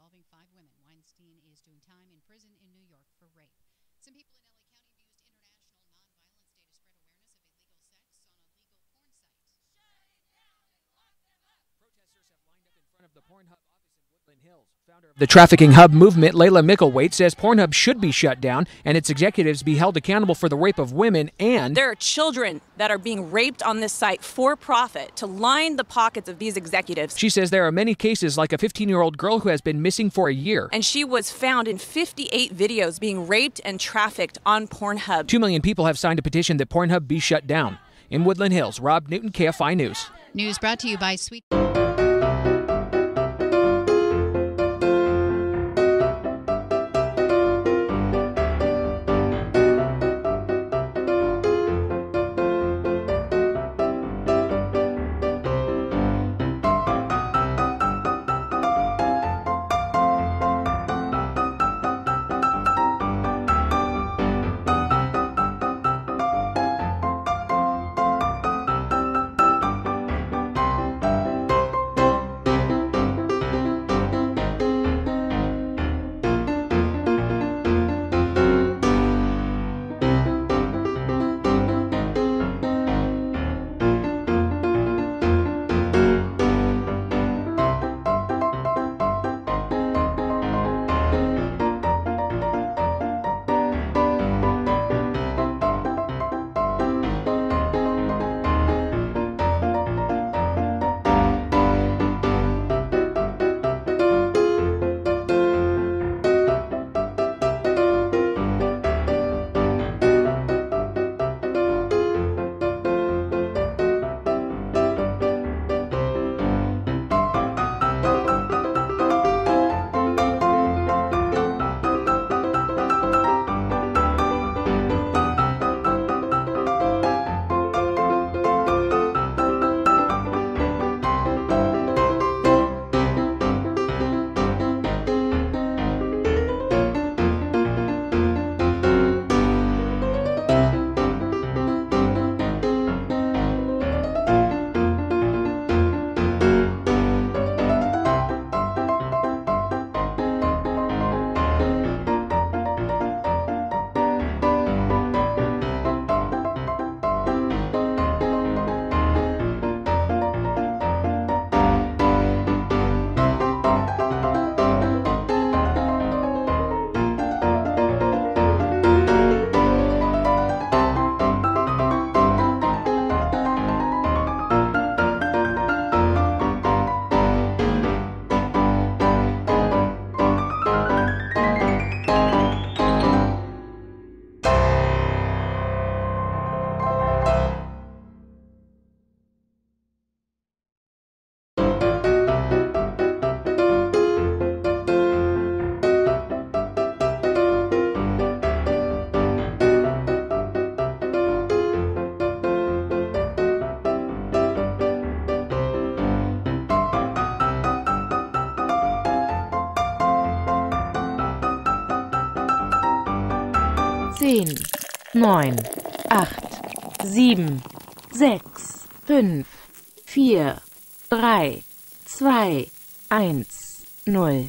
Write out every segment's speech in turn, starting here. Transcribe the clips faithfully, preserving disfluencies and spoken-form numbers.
involving five women. Weinstein is doing time in prison in New York for rape. Some people in L A County have used International Nonviolence Day to spread awareness of illegal sex on a legal porn site. Shut it down and lock them up. Protesters have lined up in front of the Pornhub office in Woodland Hills. Founder of the Trafficking Hub movement, Layla Mickelwaite, says Pornhub should be shut down and its executives be held accountable for the rape of women. And there are children that are being raped on this site for profit to line the pockets of these executives. She says there are many cases, like a fifteen-year-old girl who has been missing for a year. And she was found in fifty-eight videos being raped and trafficked on Pornhub. Two million people have signed a petition that Pornhub be shut down. In Woodland Hills, Rob Newton, K F I News. News brought to you by Sweet. zehn, neun, acht, sieben, sechs, fünf, vier, drei, zwei, eins, null.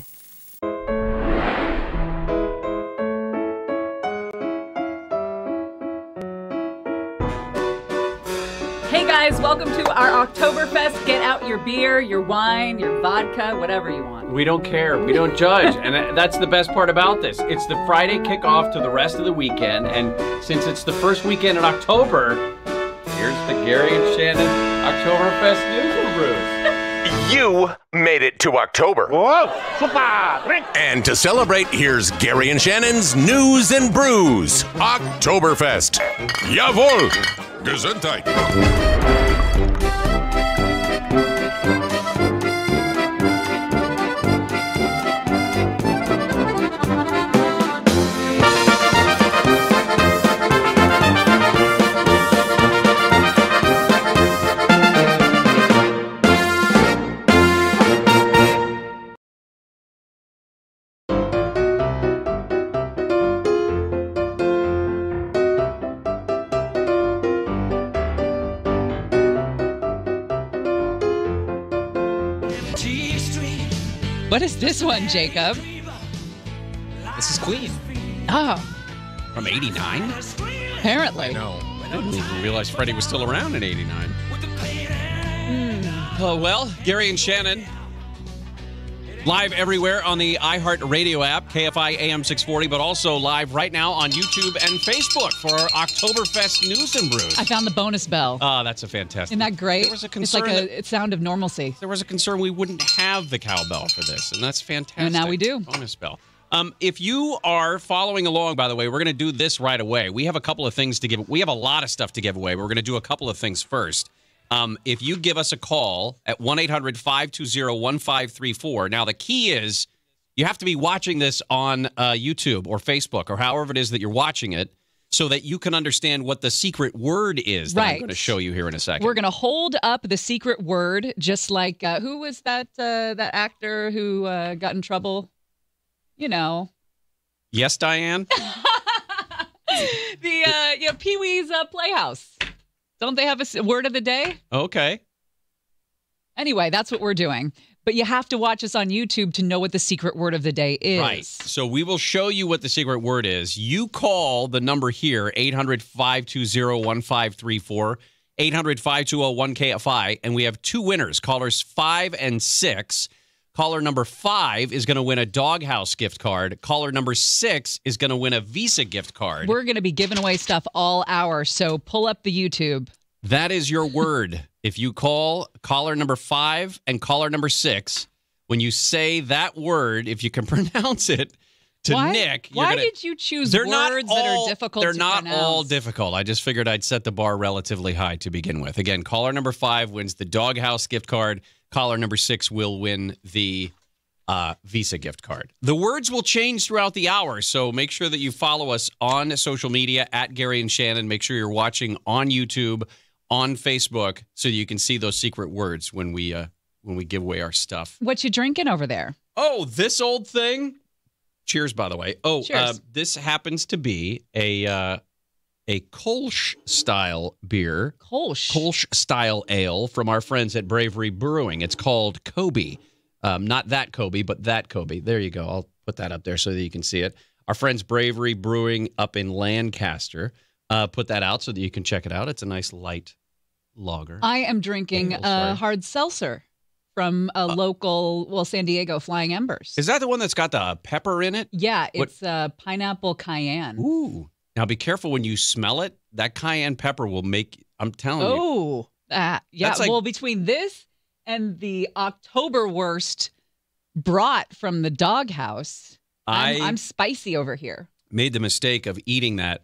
Hey guys, welcome to our Oktoberfest. Get out your beer, your wine, your vodka, whatever you want. We don't care. We don't judge. And that's the best part about this. It's the Friday kickoff to the rest of the weekend. And since it's the first weekend in October, here's the Gary and Shannon Oktoberfest News and Brews. You made it to October. Whoa, super. And to celebrate, here's Gary and Shannon's News and Brews. Oktoberfest. Jawohl. Gesundheit. What is this one, Jacob? This is Queen. Oh, From eighty-nine? apparently. No. I didn't even realize Freddie was still around in eighty-nine. Oh, well, Gary and Shannon. Live everywhere on the iHeartRadio app, K F I A M six forty, but also live right now on YouTube and Facebook for our Oktoberfest News and Brews. I found the bonus bell. Oh, that's a fantastic. Isn't that great? There was a it's concern like a that- it's sound of normalcy. There was a concern we wouldn't have the cowbell for this, and that's fantastic. And now we do. Bonus bell. Um, if you are following along, by the way, we're going to do this right away. We have a couple of things to give. We have a lot of stuff to give away. We're going to do a couple of things first. Um, if you give us a call at one eight hundred five two zero one five three four. Now, the key is you have to be watching this on uh, YouTube or Facebook or however it is that you're watching it so that you can understand what the secret word is that I'm Right. going to show you here in a second. We're going to hold up the secret word, just like uh, who was that uh, that actor who uh, got in trouble? You know, Yes, Diane? the uh, you know, Pee Wee's uh, Playhouse. Don't they have a s- word of the day? Okay. Anyway, that's what we're doing. But you have to watch us on YouTube to know what the secret word of the day is. Right. So we will show you what the secret word is. You call the number here, eight hundred five two zero one five three four, eight hundred five two zero one K F I, and we have two winners, callers five and six. Caller number five is going to win a Doghouse gift card. Caller number six is going to win a Visa gift card. We're going to be giving away stuff all hour, so pull up the YouTube. That is your word. If you call caller number five and caller number six, when you say that word, if you can pronounce it to Why? Nick, you're Why gonna, did you choose they're words not that all, are difficult They're to not pronounce? all difficult. I just figured I'd set the bar relatively high to begin with. Again, caller number five wins the Doghouse gift card. Caller number six will win the uh, Visa gift card. The words will change throughout the hour, so make sure that you follow us on social media at Gary and Shannon. Make sure you're watching on YouTube, on Facebook, so you can see those secret words when we uh, when we give away our stuff. What you drinking over there? Oh, this old thing. Cheers, by the way. Oh, Cheers. uh, this happens to be a uh, a Kolsch style beer. Kolsch. Kolsch style ale from our friends at Bravery Brewing. It's called Kobe. Um, not that Kobe, but that Kobe. There you go. I'll put that up there so that you can see it. Our friends Bravery Brewing up in Lancaster uh, put that out so that you can check it out. It's a nice light lager. I am drinking Oh, a sorry. hard seltzer from a local, well, San Diego Flying Embers. Is that the one that's got the pepper in it? Yeah, What- it's uh, pineapple cayenne. Ooh. Now be careful when you smell it. That cayenne pepper will make, I'm telling you. Oh, uh, yeah. That's like- well, between this and the Oktoberwurst brought from the doghouse, I'm, I I'm spicy over here. made the mistake of eating that.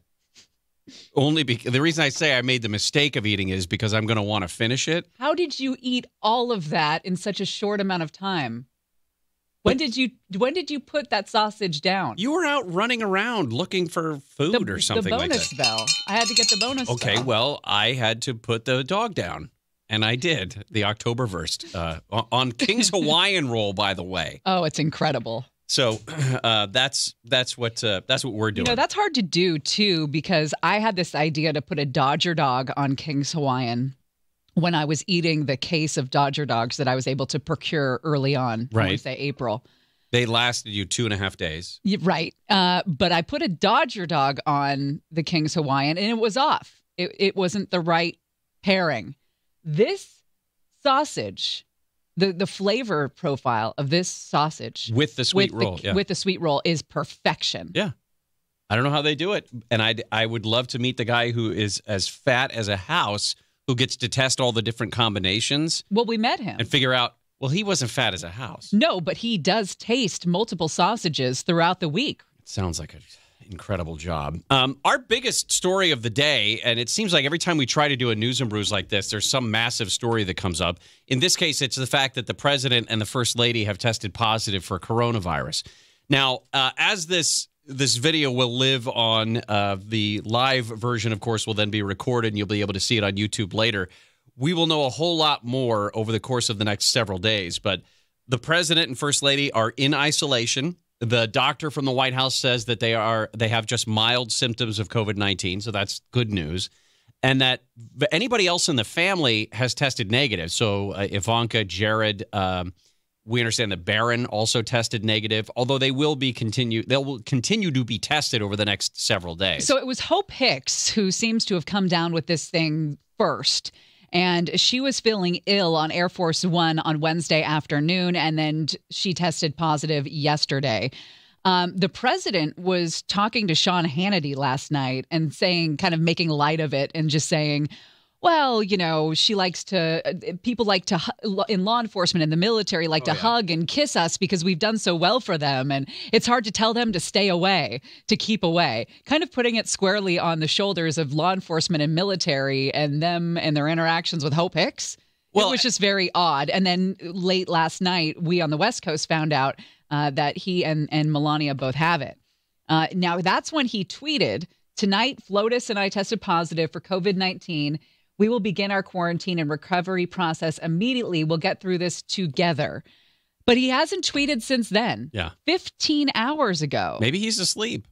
Only because the reason I say I made the mistake of eating is because I'm going to want to finish it. How did you eat all of that in such a short amount of time? When did you when did you put that sausage down? You were out running around looking for food the, or something the like bonus that. bell. I had to get the bonus Okay, bell. well, I had to put the dog down, and I did. The Oktoberfest uh, on- on King's Hawaiian roll, by the way. Oh, it's incredible. So uh, that's that's what uh, that's what we're You doing. know, that's hard to do too, because I had this idea to put a Dodger dog on King's Hawaiian when I was eating the case of Dodger dogs that I was able to procure early on. I want to Right. say April. They lasted you two and a half days. Yeah, right. Uh, but I put a Dodger dog on the King's Hawaiian and it was off. It, it wasn't the right pairing. This sausage, the, the flavor profile of this sausage With the sweet with roll, the, yeah. with the sweet roll is perfection. Yeah. I don't know how they do it. And I I would love to meet the guy who is as fat as a house who gets to test all the different combinations Well, we met him. and figure out, well, he wasn't fat as a house. No, but he does taste multiple sausages throughout the week. It sounds like an incredible job. Um, our biggest story of the day, and it seems like every time we try to do a News and Brews like this, there's some massive story that comes up. In this case, it's the fact that the president and the first lady have tested positive for coronavirus. Now, uh, as this this video will live on uh, the live version, of course, will then be recorded, and you'll be able to see it on YouTube later. We will know a whole lot more over the course of the next several days. But the president and first lady are in isolation. The doctor from the White House says that they are they have just mild symptoms of COVID nineteen, so that's good news. And that anybody else in the family has tested negative. So uh, Ivanka, Jared, um, we understand that Barron also tested negative, although they will be continue they will continue to be tested over the next several days. So it was Hope Hicks who seems to have come down with this thing first. And she was feeling ill on Air Force One on Wednesday afternoon, and then she tested positive yesterday. Um, the president was talking to Sean Hannity last night and saying, kind of making light of it and just saying, well, you know, she likes to, people like to, in law enforcement and the military, like Oh, to yeah. hug and kiss us because we've done so well for them. And it's hard to tell them to stay away, to keep away, kind of putting it squarely on the shoulders of law enforcement and military and them and their interactions with Hope Hicks. Well, it was just very odd. And then late last night, we on the West Coast found out uh, that he and, and Melania both have it. Uh, now, that's when he tweeted, tonight, Flotus and I tested positive for COVID nineteen. We will begin our quarantine and recovery process immediately. We'll get through this together. But he hasn't tweeted since then. Yeah. fifteen hours ago. Maybe he's asleep.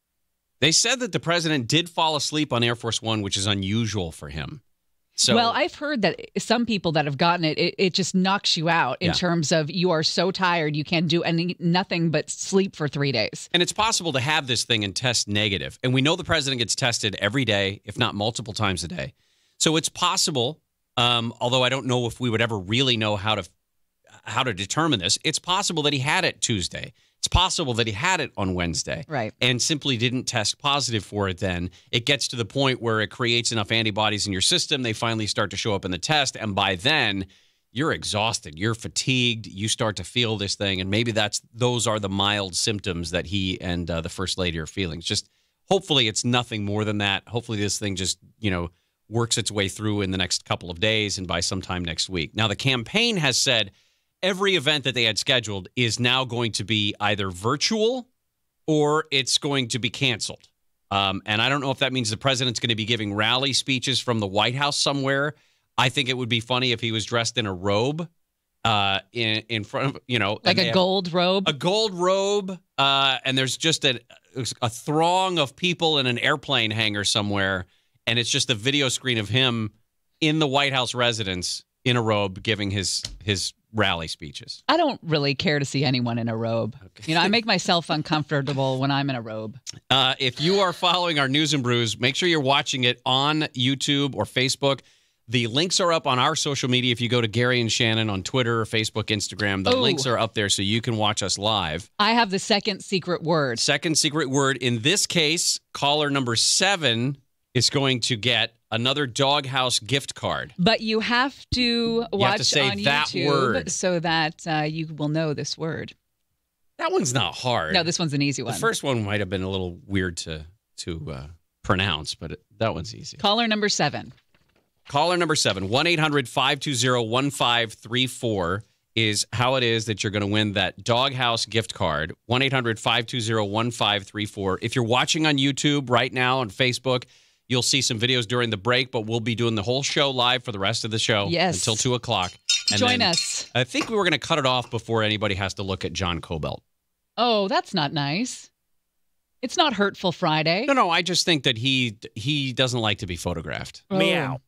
They said that the president did fall asleep on Air Force One, which is unusual for him. So, well, I've heard that some people that have gotten it, it, it just knocks you out in Yeah. terms of you are so tired, you can't do any nothing but sleep for three days. and it's possible to have this thing and test negative. And we know the president gets tested every day, if not multiple times a day. So it's possible, um, although I don't know if we would ever really know how to how to determine this. It's possible that he had it Tuesday. It's possible that he had it on Wednesday. Right. And simply didn't test positive for it then. It gets to the point where it creates enough antibodies in your system. They finally start to show up in the test. And by then, you're exhausted. You're fatigued. You start to feel this thing. And maybe that's those are the mild symptoms that he and uh, the First Lady are feeling. Just hopefully it's nothing more than that. Hopefully this thing just, you know, works its way through in the next couple of days and by sometime next week. Now, the campaign has said every event that they had scheduled is now going to be either virtual or it's going to be canceled. Um, and I don't know if that means the president's going to be giving rally speeches from the White House somewhere. I think it would be funny if he was dressed in a robe uh, in, in front of, you know. Like a gold robe? A gold robe. Uh, and there's just a, a throng of people in an airplane hangar somewhere. And it's just a video screen of him in the White House residence in a robe giving his his rally speeches. I don't really care to see anyone in a robe. Okay. You know, I make myself uncomfortable when I'm in a robe. Uh, if you are following our News and Brews, make sure you're watching it on YouTube or Facebook. The links are up on our social media. If you go to Gary and Shannon on Twitter, Facebook, Instagram, the Ooh. links are up there so you can watch us live. I have the second secret word. Second secret word. In this case, caller number seven is going to get another Doghouse gift card. But you have to watch You have to say on that YouTube word. so that uh, you will know this word. That one's not hard. No, this one's an easy The one. first one might have been a little weird to to uh, pronounce, but it, that one's easy. Caller number seven. Caller number seven, one eight hundred five two zero one five three four is how it is that you're going to win that Doghouse gift card. one eight hundred five two zero one five three four. If you're watching on YouTube right now on Facebook, you'll see some videos during the break, but we'll be doing the whole show live for the rest of the show Yes. until two o'clock. And Join then us. I think we were going to cut it off before anybody has to look at John Cobelt. Oh, that's not nice. It's not Hurtful Friday. No, no, I just think that he he doesn't like to be photographed. Oh. Meow.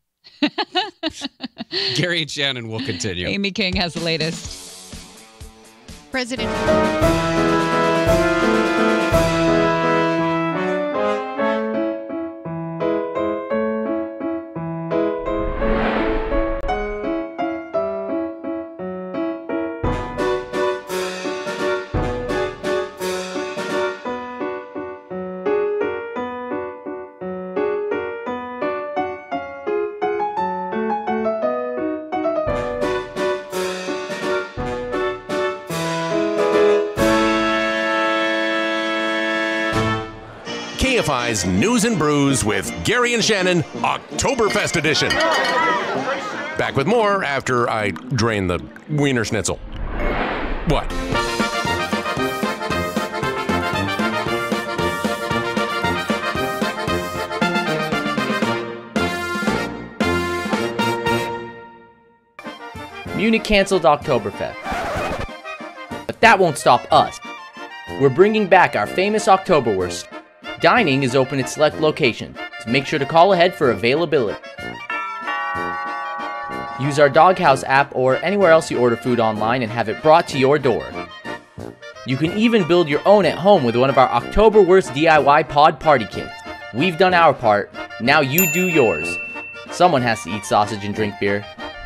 Gary and Shannon will continue. Amy King has the latest. President. K F I's News and Brews with Gary and Shannon, Oktoberfest edition. Back with more after I drain the Wiener Schnitzel. What? Munich canceled Oktoberfest. But that won't stop us. We're bringing back our famous Oktoberwurst. Dining is open at select locations, so make sure to call ahead for availability. Use our Doghouse app or anywhere else you order food online and have it brought to your door. You can even build your own at home with one of our Oktoberwurst D I Y pod party kits. We've done our part, now you do yours. Someone has to eat sausage and drink beer.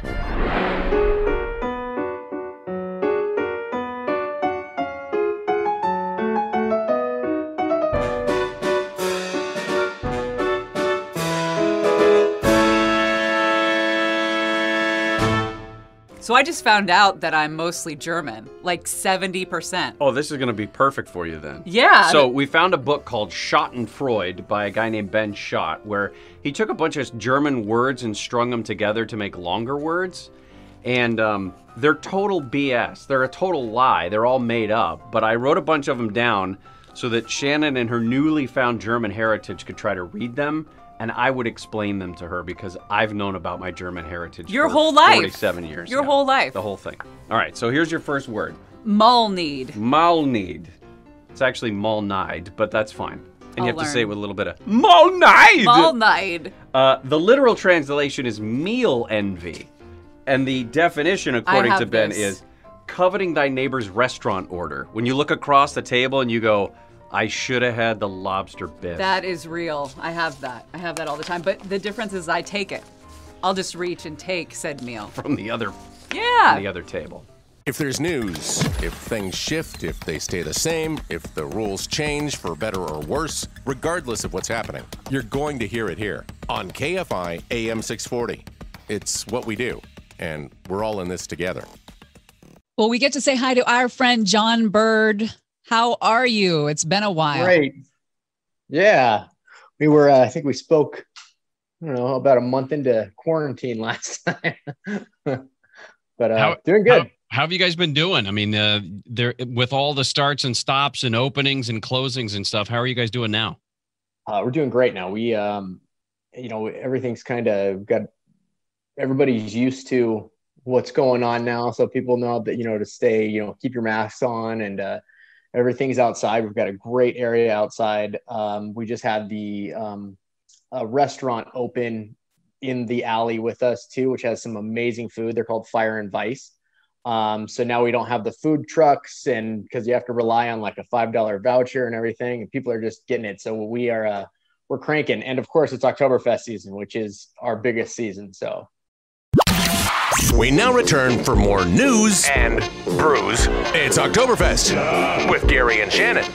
So I just found out that I'm mostly German, like seventy percent. Oh, this is going to be perfect for you then. Yeah. So we found a book called Schadenfreude by a guy named Ben Schott, where he took a bunch of German words and strung them together to make longer words. And um, they're total B S. They're a total lie. They're all made up. But I wrote a bunch of them down so that Shannon and her newly found German heritage could try to read them. And I would explain them to her because I've known about my German heritage Your for whole life. forty-seven years. Your now. whole life. The whole thing. All right, so here's your first word. Malneed. Malneed. It's actually Malneid, but that's fine. And I'll you have learn. to say it with a little bit of Malneid. Malneid. Uh, the literal translation is meal envy. And the definition, according have to Ben, this. is coveting thy neighbor's restaurant order. When you look across the table and you go, I should have had the lobster bisque. That is real. I have that. I have that all the time. But the difference is I take it. I'll just reach and take said meal. From the other, Yeah. from the other table. If there's news, if things shift, if they stay the same, if the rules change for better or worse, regardless of what's happening, you're going to hear it here on K F I A M six forty. It's what we do, and we're all in this together. Well, we get to say hi to our friend John Bird. How are you? It's been a while. Great. Yeah. We were, uh, I think we spoke, I don't know, about a month into quarantine last time. But uh, how, doing good. How, how have you guys been doing? I mean, uh, there with all the starts and stops and openings and closings and stuff, how are you guys doing now? Uh, we're doing great now. We, um, you know, everything's kind of got, everybody's used to what's going on now. So people know that, you know, to stay, you know, keep your masks on and, uh, everything's outside. We've got a great area outside. Um, we just had the um, a restaurant open in the alley with us too, which has some amazing food. They're called Fire and Vice. Um, so now we don't have the food trucks, and because you have to rely on like a five dollar voucher and everything, and people are just getting it. So we are uh, we're cranking, and of course it's Oktoberfest season, which is our biggest season. So. We now return for more news and brews. It's Oktoberfest with Gary and Shannon.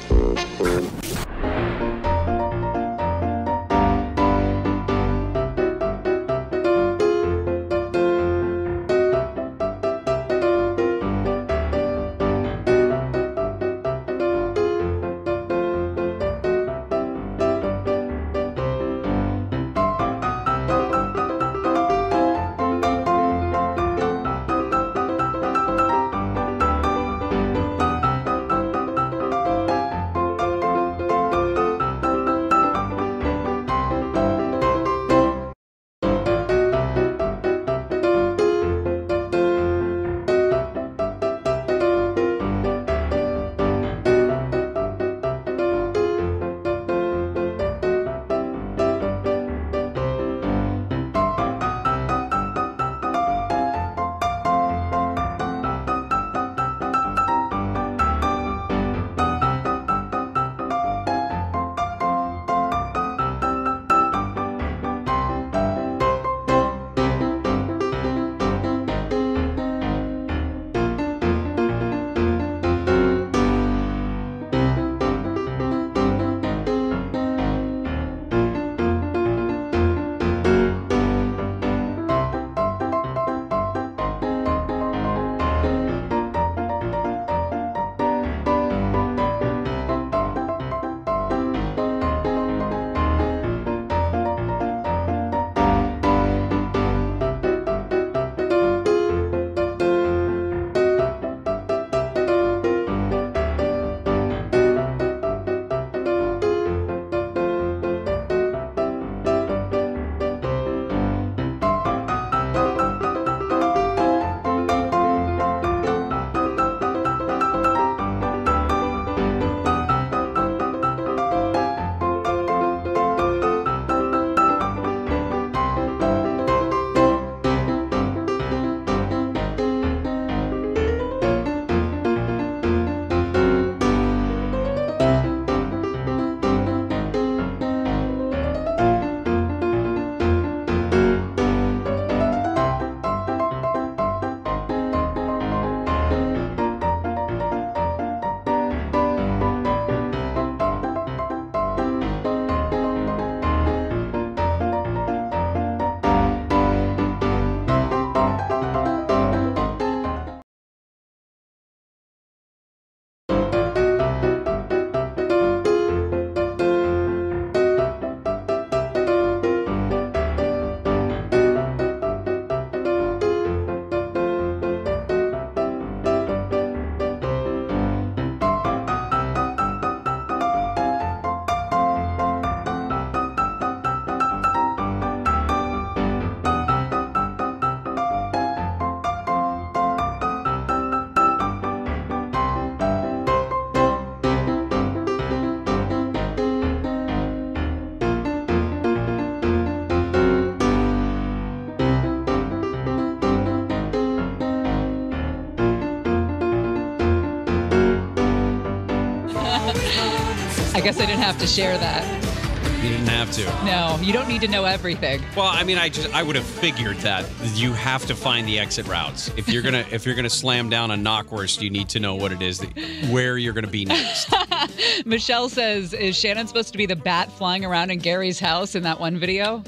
I guess I didn't have to share that. You didn't have to. No, you don't need to know everything. Well, I mean, I just I would have figured that you have to find the exit routes. If you're gonna if you're gonna slam down a knockwurst, you need to know what it is, that, where you're gonna be next. Michelle says, "Is Shannon supposed to be the bat flying around in Gary's house in that one video?"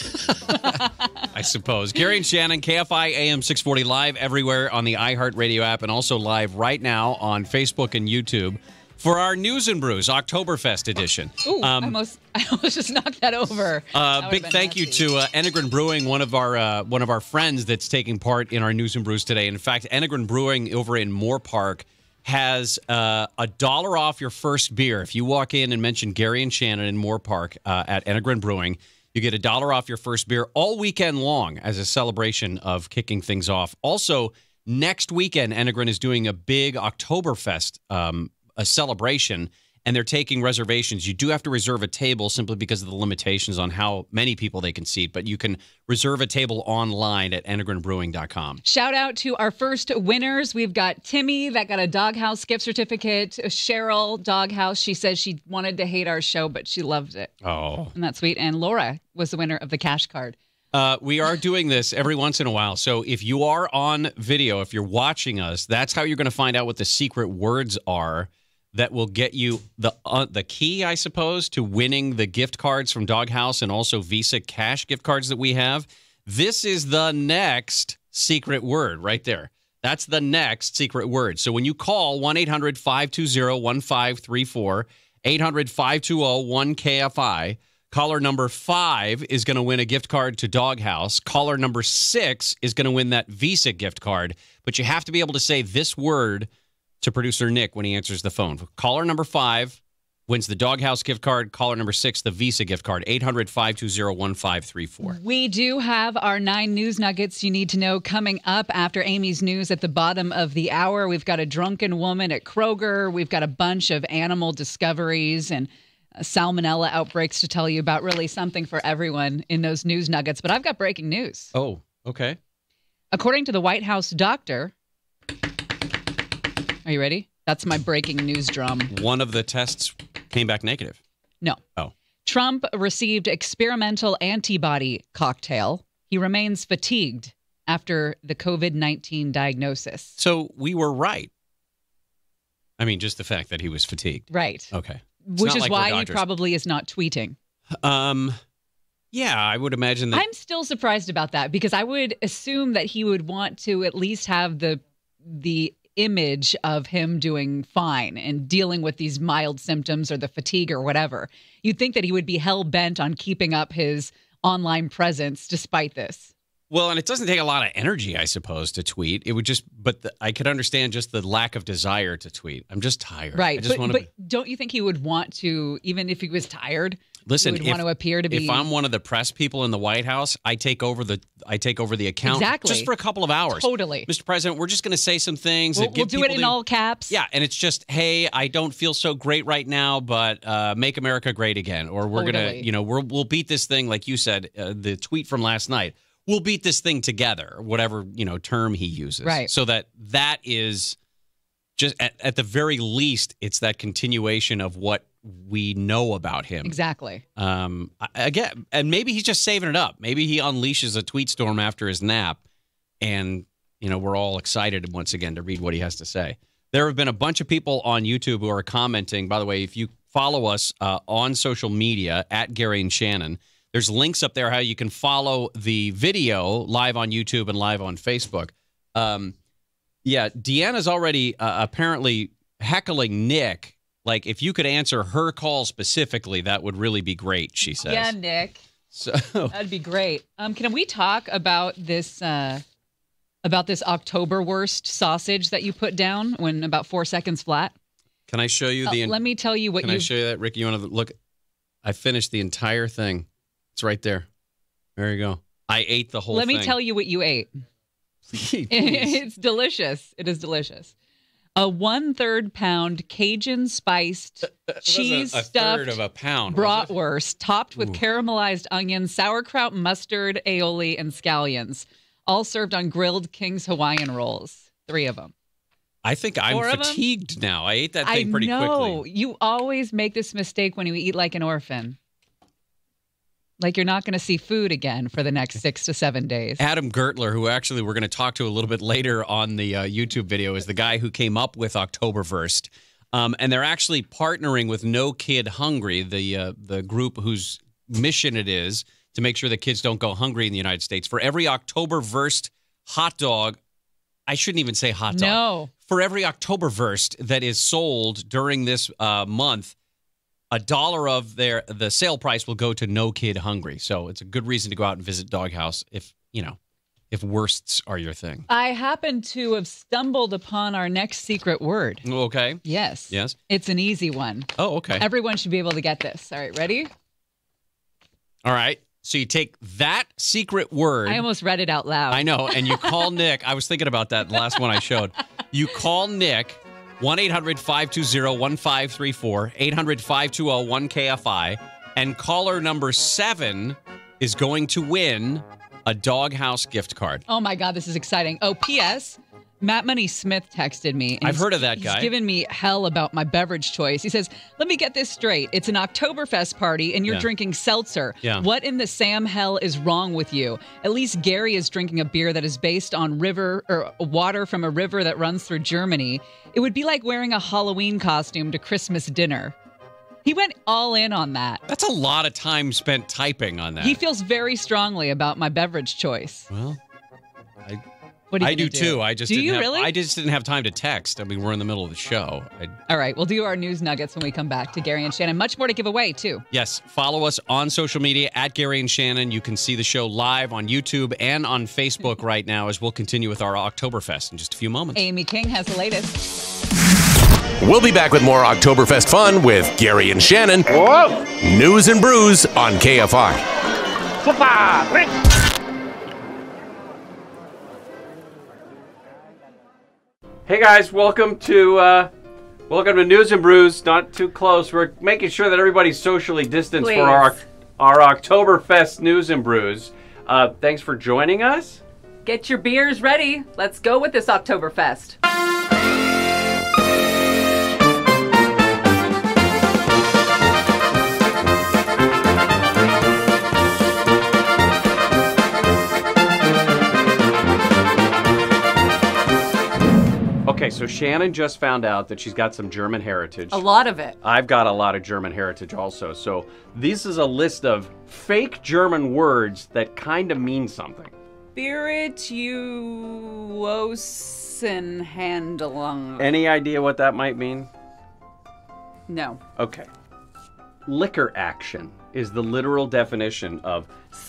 I suppose. Gary and Shannon, K F I A M six forty, live everywhere on the iHeartRadio app, and also live right now on Facebook and YouTube for our News and Brews Oktoberfest edition. Ooh, um, I almost, I almost just knocked that over. Uh, That big would've been thank you messy. to uh, Enegren Brewing, one of our uh, one of our friends that's taking part in our News and Brews today. In fact, Enegren Brewing over in Moore Park has uh, a dollar off your first beer. If you walk in and mention Gary and Shannon in Moore Park uh, at Enegren Brewing, you get a dollar off your first beer all weekend long as a celebration of kicking things off. Also, next weekend, Enegren is doing a big Oktoberfest um, a celebration, and they're taking reservations. You do have to reserve a table simply because of the limitations on how many people they can seat, but you can reserve a table online at enegren brewing dot com. Shout out to our first winners. We've got Timmy that got a Doghouse gift certificate. Cheryl, Doghouse, she says she wanted to hate our show, but she loved it. Oh. Isn't that sweet? And Laura was the winner of the cash card. Uh, we are doing this every once in a while. So if you are on video, if you're watching us, that's how you're going to find out what the secret words are that will get you the uh, the key, I suppose, to winning the gift cards from Doghouse and also Visa cash gift cards that we have. This is the next secret word right there. That's the next secret word. So when you call one eight hundred five two zero one five three four, eight hundred five two zero one K F I, caller number five is going to win a gift card to Doghouse. Caller number six is going to win that Visa gift card. But you have to be able to say this word to producer Nick when he answers the phone. Caller number five wins the Doghouse gift card. Caller number six, the Visa gift card. eight hundred five two zero one five three four. We do have our nine news nuggets you need to know coming up after Amy's news at the bottom of the hour. We've got a drunken woman at Kroger. We've got a bunch of animal discoveries and salmonella outbreaks to tell you about. Really something for everyone in those news nuggets. But I've got breaking news. Oh, okay. According to the White House doctor, are you ready? That's my breaking news drum. One of the tests came back negative. No. Oh. Trump received experimental antibody cocktail. He remains fatigued after the COVID nineteen diagnosis. So we were right. I mean, just the fact that he was fatigued. Right. Okay. It's Which not is like we're why he doctors. probably is not tweeting. Um, yeah, I would imagine that. I'm still surprised about that because I would assume that he would want to at least have the the image of him doing fine and dealing with these mild symptoms or the fatigue or whatever. You'd think that he would be hell bent on keeping up his online presence despite this. Well, and it doesn't take a lot of energy, I suppose, to tweet. It would just, but the, I could understand just the lack of desire to tweet. I'm just tired. Right. I just But, want to. but don't you think he would want to, even if he was tired, Listen, he would if, want to appear to be... if I'm one of the press people in the White House, I take over the I take over the account Exactly. just for a couple of hours. Totally. Mister President, we're just going to say some things. We'll, that give we'll do it people in the- all caps. Yeah, and it's just, hey, I don't feel so great right now, but uh, make America great again. Or we're going to, Totally. you know, we're, we'll beat this thing, like you said, uh, the tweet from last night. We'll beat this thing together, whatever, you know, term he uses. Right. So that that is just, at, at the very least, it's that continuation of what we know about him. Exactly. Um, I- again, and maybe he's just saving it up. Maybe he unleashes a tweet storm after his nap, and you know we're all excited once again to read what he has to say. There have been a bunch of people on YouTube who are commenting. By the way, if you follow us uh, on social media at Gary and Shannon, there's links up there how you can follow the video live on YouTube and live on Facebook. Um, yeah, Deanna's already uh, apparently heckling Nick. Like, if you could answer her call specifically, that would really be great, she says. Yeah, Nick. So That'd be great. Um, can we talk about this uh, about this October worst sausage that you put down when about four seconds flat? Can I show you the... Uh, let me tell you what Can you... I show you that, Ricky? You want to look? I finished the entire thing. It's right there. There you go. I ate the whole Let thing. me tell you what you ate. Please. It's delicious. It is delicious. A one-third pound Cajun spiced cheese a, a stuffed third of a pound. was it? bratwurst topped with Ooh. caramelized onions, sauerkraut, mustard, aioli, and scallions, all served on grilled King's Hawaiian rolls. Three of them. I think I'm Four of them? fatigued now. I ate that I thing pretty know. quickly. You always make this mistake when you eat like an orphan. Like you're not going to see food again for the next six to seven days. Adam Gertler, who actually we're going to talk to a little bit later on the uh, YouTube video, is the guy who came up with Oktoberfest. Um, and they're actually partnering with No Kid Hungry, the uh, the group whose mission it is to make sure that kids don't go hungry in the United States. For every Oktoberfest hot dog, I shouldn't even say hot dog. No. For every Oktoberfest that is sold during this uh, month, a dollar of their the sale price will go to No Kid Hungry. So it's a good reason to go out and visit Doghouse if, you know, if wursts are your thing. I happen to have stumbled upon our next secret word. Okay. Yes. Yes. It's an easy one. Oh, okay. Everyone should be able to get this. All right, ready? All right. So you take that secret word. I almost read it out loud. I know. And you call Nick. I was thinking about that last one I showed. You call Nick, one eight hundred five two zero one five three four, eight hundred five two zero one K F I, and caller number seven is going to win a Doghouse gift card. Oh, my God. This is exciting. Oh, P S Matt Money Smith texted me. and I've he's- heard of that guy. He's given me hell about my beverage choice. He says, let me get this straight. It's an Oktoberfest party and you're Yeah. drinking seltzer. Yeah. What in the Sam hell is wrong with you? At least Gary is drinking a beer that is based on river or water from a river that runs through Germany. It would be like wearing a Halloween costume to Christmas dinner. He went all in on that. That's a lot of time spent typing on that. He feels very strongly about my beverage choice. Well, I, What are you I do gonna too. I just do didn't you have, really? I just didn't have time to text. I mean, we're in the middle of the show. I, All right, we'll do our news nuggets when we come back to Gary and Shannon. Much more to give away, too. Yes, follow us on social media at Gary and Shannon. You can see the show live on YouTube and on Facebook right now as we'll continue with our Oktoberfest in just a few moments. Amy King has the latest. We'll be back with more Oktoberfest fun with Gary and Shannon. Whoa! News and Brews on K F I. Super! Rick! Hey guys, welcome to uh, welcome to News and Brews. Not too close. We're making sure that everybody's socially distanced Please. for our our Oktoberfest News and Brews. Uh, thanks for joining us. Get your beers ready. Let's go with this Oktoberfest. Okay, so Shannon just found out that she's got some German heritage. A lot of it. I've got a lot of German heritage also. So this is a list of fake German words that kind of mean something. Spirituosenhandlung. Any idea what that might mean? No. Okay. Liquor action is the literal definition of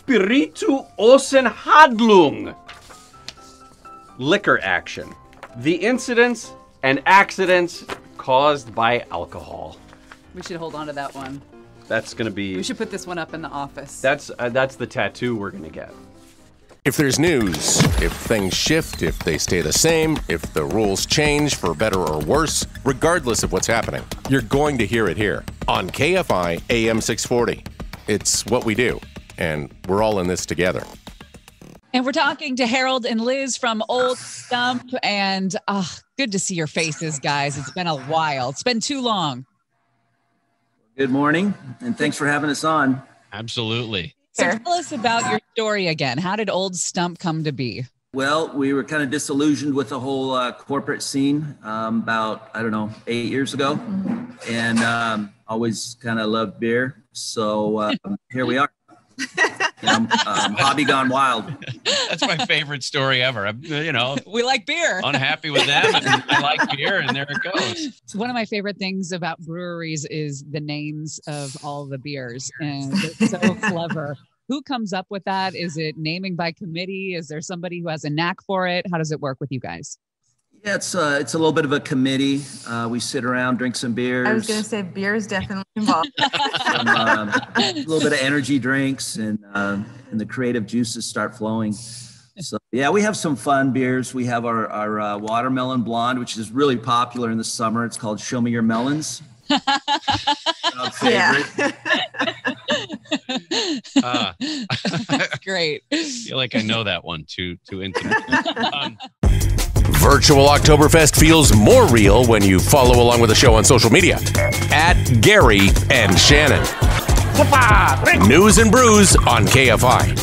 Spirituosenhandlung. Liquor action. The incidents and accidents caused by alcohol. We should hold on to that one. That's going to be... We should put this one up in the office. That's uh, that's the tattoo we're going to get. If there's news, if things shift, if they stay the same, if the rules change for better or worse, regardless of what's happening, you're going to hear it here on K F I A M six forty. It's what we do, and we're all in this together. And we're talking to Harold and Liz from Old Stump. And uh, good to see your faces, guys. It's been a while. It's been too long. Good morning, and thanks for having us on. Absolutely. So tell us about your story again. How did Old Stump come to be? Well, we were kind of disillusioned with the whole uh, corporate scene um, about, I don't know, eight years ago. And um, always kind of loved beer. So uh, here we are. You know, um, hobby gone wild. That's my favorite story ever. I'm, you know, We like beer. unhappy with them, and I like beer, and there it goes. So one of my favorite things about breweries is the names of all the beers, and it's so clever. Who comes up with that? Is it naming by committee? Is there somebody who has a knack for it? How does it work with you guys? Yeah, it's uh, it's a little bit of a committee. Uh, we sit around, drink some beers. I was going to say beer is definitely involved. some, um, a little bit of energy drinks, and um, and the creative juices start flowing. So yeah, we have some fun beers. We have our our uh, watermelon blonde, which is really popular in the summer. It's called Show Me Your Melons. uh, favorite. Uh, That's great. I feel like I know that one too, too intimate. Um, Virtual Oktoberfest feels more real when you follow along with the show on social media. At Gary and Shannon. News and Brews on K F I.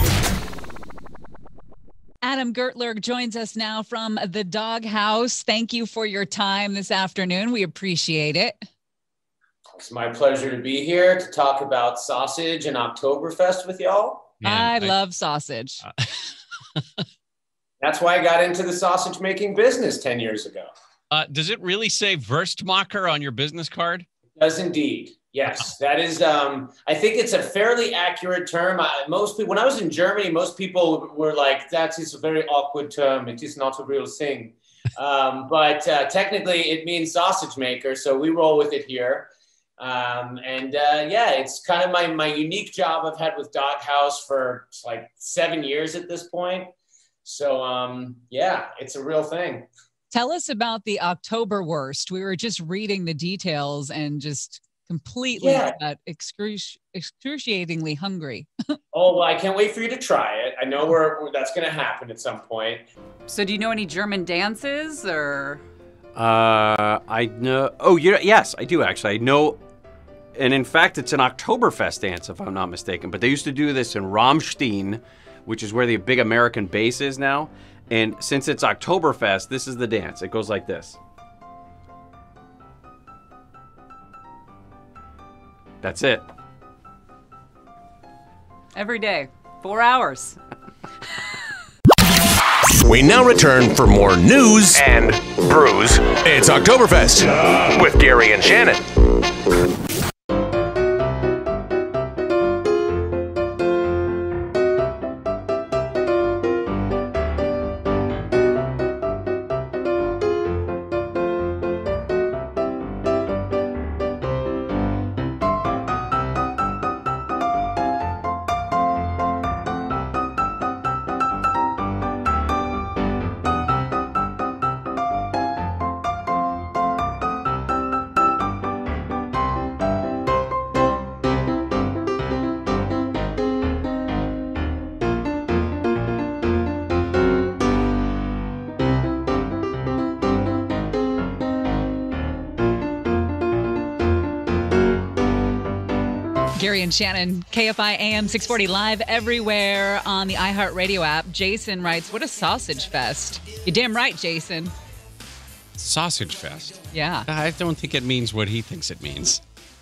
Adam Gertler joins us now from the Doghouse. Thank you for your time this afternoon. We appreciate it. It's my pleasure to be here to talk about sausage and Oktoberfest with y'all. Man, I, I love sausage. Uh, That's why I got into the sausage making business ten years ago. Uh, does it really say Wurstmacher on your business card? It does indeed. Yes, that is. Um, I think it's a fairly accurate term. I, most people, when I was in Germany, most people were like, "That is a very awkward term. It is not a real thing." Um, but uh, technically, it means sausage maker. So we roll with it here. Um, and uh, yeah, it's kind of my my unique job I've had with Doghouse for like seven years at this point. So um, yeah, it's a real thing. Tell us about the Oktoberwurst. We were just reading the details and just completely Yeah. uh, excruci- excruciatingly hungry. Oh, well, I can't wait for you to try it. I know we're, we're that's going to happen at some point. So do you know any German dances or? Uh, I know. Oh, you know, yes, I do actually. I know. And in fact, it's an Oktoberfest dance, if I'm not mistaken. But they used to do this in Ramstein, which is where the big American base is now. And since it's Oktoberfest, this is the dance. It goes like this. That's it. Every day, four hours. We now return for more news and brews. It's Oktoberfest with Gary and Shannon. Gary and Shannon, K F I A M six forty live everywhere on the iHeartRadio app. Jason writes, what a sausage fest. You're damn right, Jason. Sausage fest. Yeah. I don't think it means what he thinks it means.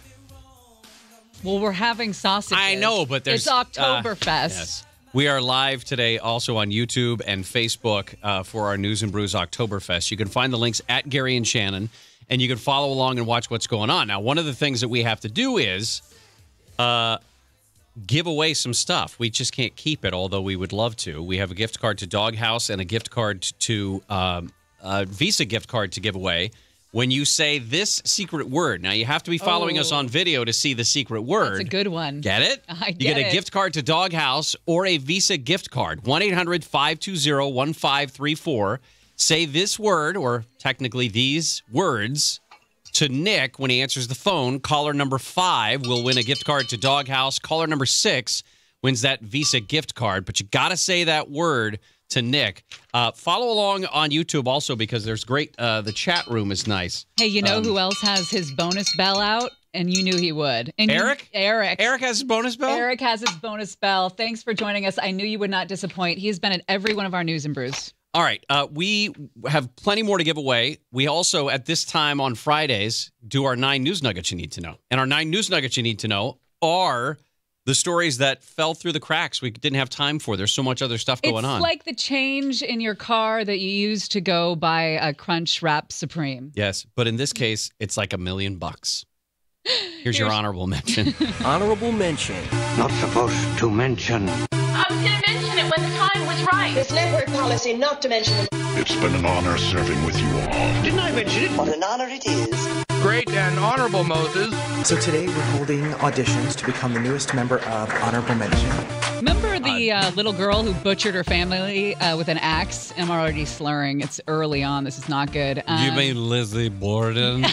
Well, we're having sausage. I know, but there's It's Oktoberfest. Uh, yes. We are live today also on YouTube and Facebook uh, for our News and Brews Oktoberfest. You can find the links at Gary and Shannon, and you can follow along and watch what's going on. Now, one of the things that we have to do is uh, give away some stuff. We just can't keep it, although we would love to. We have a gift card to Doghouse and a gift card to um, a Visa gift card to give away. When you say this secret word, now you have to be following Oh. us on video to see the secret word. That's a good one. Get it? I You get get a it. gift card to Doghouse or a Visa gift card. one eight hundred five two zero one five three four. Say this word, or technically these words, to Nick when he answers the phone. Caller number five will win a gift card to Doghouse. Caller number six wins that Visa gift card. But you got to say that word to Nick. Uh, follow along on YouTube also because there's great, uh, the chat room is nice. Hey, you know Um, who else has his bonus bell out? And you knew he would. And you- Eric? Eric. Eric has his bonus bell? Eric has his bonus bell. Thanks for joining us. I knew you would not disappoint. He's been at every one of our News and Brews. All right. Uh, we have plenty more to give away. We also, at this time on Fridays, do our nine news nuggets you need to know. And our nine news nuggets you need to know are the stories that fell through the cracks we didn't have time for. There's so much other stuff going it's on. like the change in your car that you used to go buy a Crunch Wrap Supreme. Yes, but in this case, it's like a million bucks. Here's your Here's- honorable mention. Honorable mention. Not supposed to mention. I was going to mention it when the time was right. This network policy not to mention it. It's been an honor serving with you all. Didn't I mention it? What an honor it is. Great and honorable, Moses. So today we're holding auditions to become the newest member of Honorable Mention. Remember the uh, little girl who butchered her family uh, with an axe? I'm already slurring. It's early on. This is not good. Um, you mean Lizzie Borden?